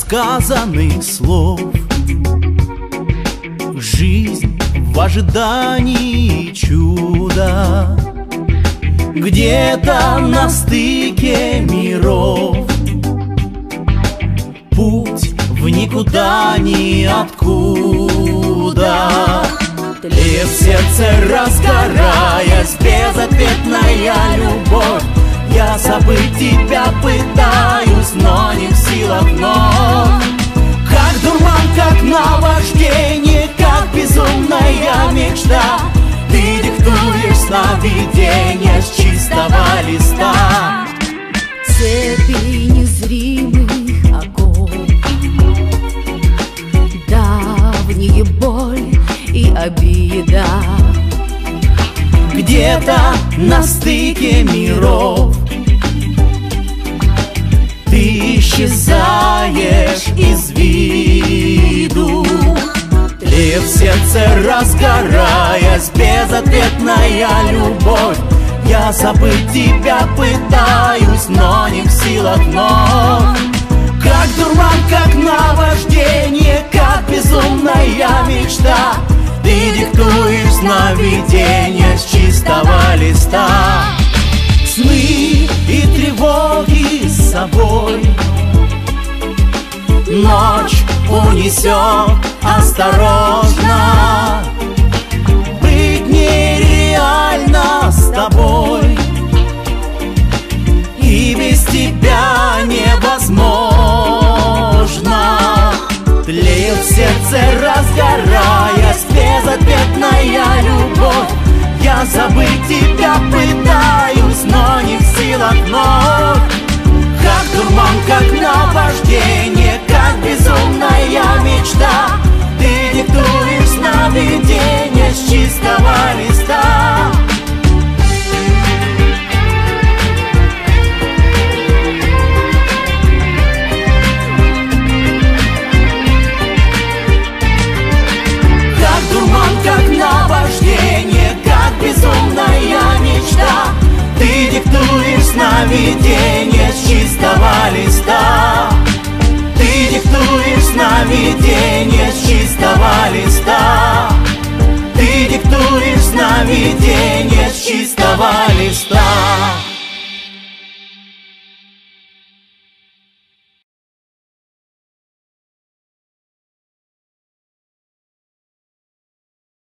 сказанных слов. Жизнь в ожидании чуда, где-то на стыке миров. Путь в никуда, ниоткуда. Тлеет в сердце, разгораясь, безответная любовь. Я забыть тебя пытаюсь, но не в силах вновь. Как дурман, как наваждение, как безумная мечта, ты диктуешь сновидения с чистого листа. Цепи незримых оков, давняя боль и обида, где-то на стыке миров. Ты исчезаешь из виду. Тлеет в сердце, разгораясь, безответная любовь. Я забыть тебя пытаюсь, но не в силах вновь. Как дурман, как наваждение, как безумная мечта, ты диктуешь сновидения с чистого листа. Сны и тревоги с собой ночь унесет осторожно. Быть нереально с тобой, и без тебя невозможно. Тлеет в сердце, разгораясь, безответная любовь. Я забыть тебя пытаюсь, но не в силах вновь. Как дурман, как наваждение, как безумная мечта, ты диктуешь сновидения с чистого листа. Как дурман, как наваждение, как безумная мечта, ты диктуешь сновидения с чистого листа. Ты диктуешь сновидения с чистого листа. Ты диктуешь сновидения с чистого листа.